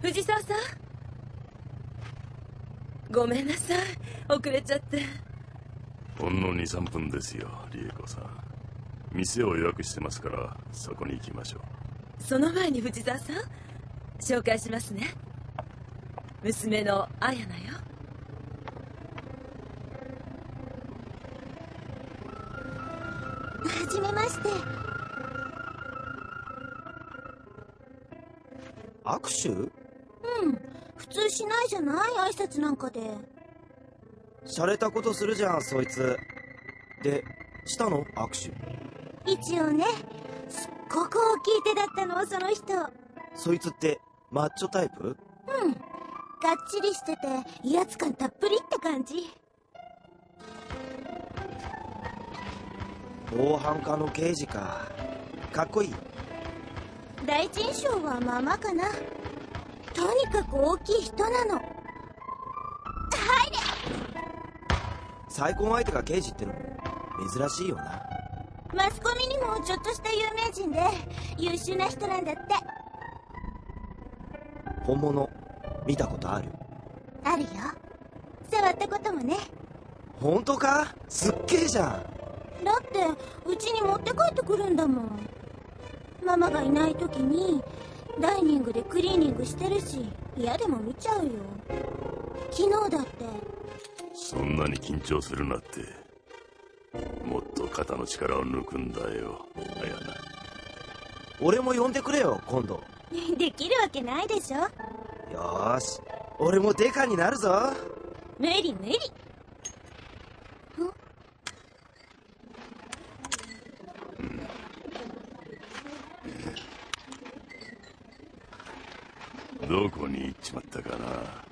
藤沢さん、ごめんなさい、遅れちゃって。 ほんの2、3分ですよ、理恵子さん。店を予約してますからそこに行きましょう。 その前に藤沢さん、紹介しますね。娘の彩奈よ。 はじめまして。 握手？ うん、普通しないじゃない挨拶なんかで。 洒落たことするじゃんそいつ。で、したの握手？ 一応ね、すっごく大きい手だったのその人。 そいつってマッチョタイプ？ うん、がっちりしてて威圧感たっぷりって感じ。 防犯課の刑事か。かっこいい？ 第一印象はまあまあかな。とにかく大きい人なの。入れ。 再婚相手が刑事ってのも珍しいよな。 マスコミにもちょっとした有名人で優秀な人なんだって。 本物見たことある？ あるよ、触ったこともね。 本当か？すっげえじゃん。 だってうちに持って帰ってくるんだもん。ママがいない時にダイニングでクリーニングしてるし、嫌でも見ちゃうよ。昨日だって。 そんなに緊張するなって。もっと肩の力を抜くんだよ、彩奈。 俺も呼んでくれよ今度。 できるわけないでしょ。 よーし、俺もデカになるぞ。 無理無理。 どこに行っちまったかな。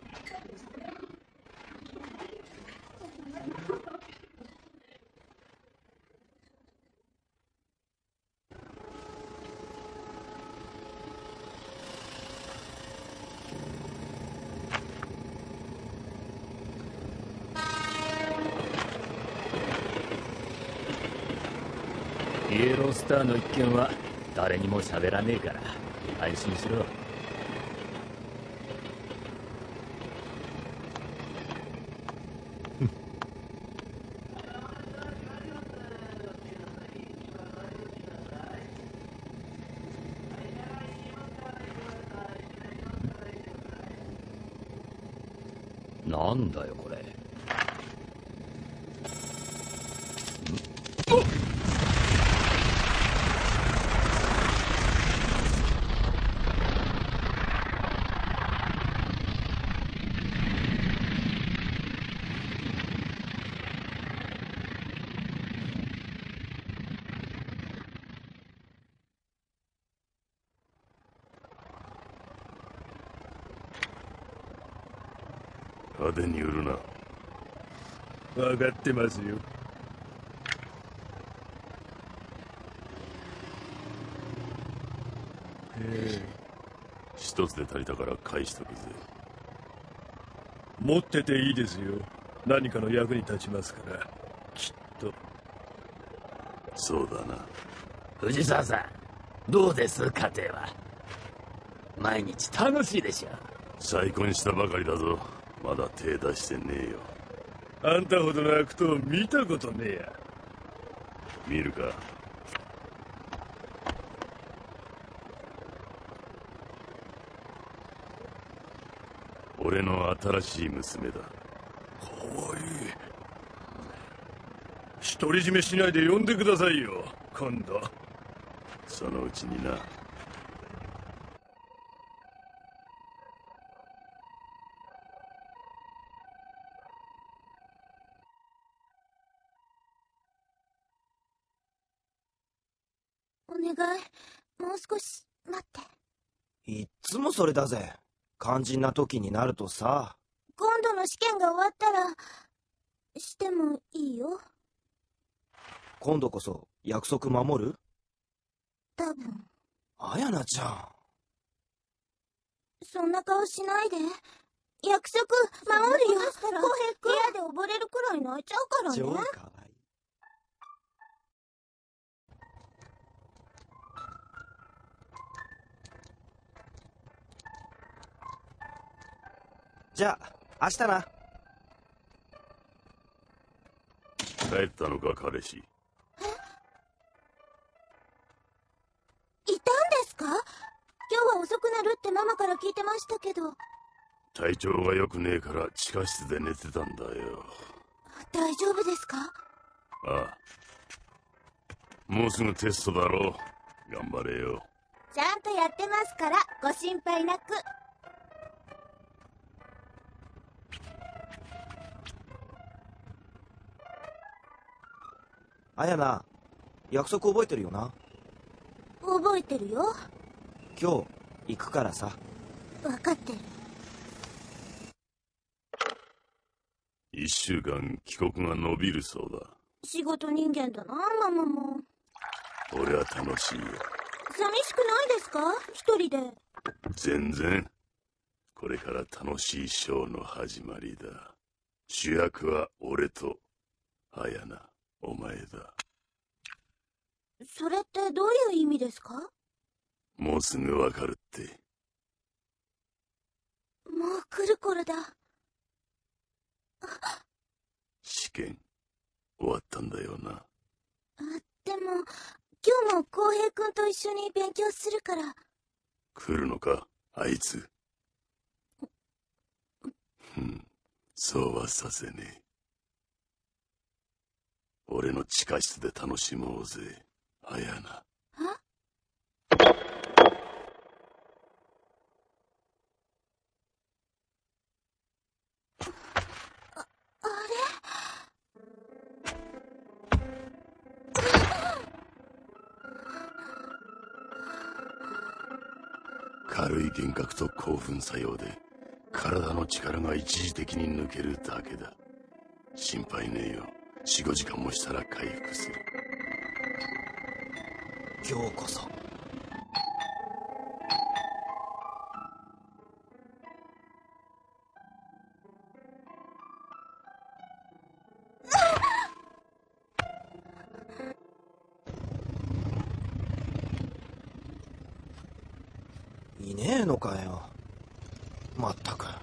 イエロースターの一件は誰にも喋らねえから安心しろ。なんだよこれ。 派手に売るな。 分かってますよ。 一つで足りたから返しとくぜ。 持ってていいですよ。何かの役に立ちますから、きっと。 そうだな。 藤沢さん、どうです家庭は。毎日楽しいでしょ。 再婚したばかりだぞ。まだ手出してねえよ。 あんたほどの悪党見たことねえや。 見るか。俺の新しい娘だ。 かわいい。独り占めしないで呼んでくださいよ今度。 そのうちにな。 お願い、もう少し待って。 いっつもそれだぜ。肝心な時になるとさ。 今度の試験が終わったらしてもいいよ。 今度こそ約束守る？ 多分。 彩奈ちゃん、 そんな顔しないで。約束守るよ。浩平君、部屋で溺れるくらい泣いちゃうからね。 超かわいい。 じゃあ明日な。 帰ったのか、彼氏。 いたんですか？今日は遅くなるってママから聞いてましたけど。 体調が良くねえから地下室で寝てたんだよ。 大丈夫ですか？ ああ。もうすぐテストだろう。頑張れよ。 ちゃんとやってますからご心配なく。 あやな、約束覚えてるよな。 覚えてるよ。 今日行くからさ。 分かってる。 1週間帰国が延びるそうだ。 仕事人間だな、ママも。 俺は楽しいよ。 寂しくないですか？一人で。 全然。これから楽しいショーの始まりだ。主役は俺とあやな、お前だ。 それってどういう意味ですか？ もうすぐわかるって。 もう来る頃だ。 試験終わったんだよな。 でも今日も浩平君と一緒に勉強するから。 来るのか、あいつ。そうはさせねえ。俺の地下室で楽しもうぜ、あやな。軽い幻覚と興奮作用で体の力が一時的に抜けるだけだ。心配ねえよ。4、5時間もしたら回復する。 今日こそ。いねえのかよ。まったく。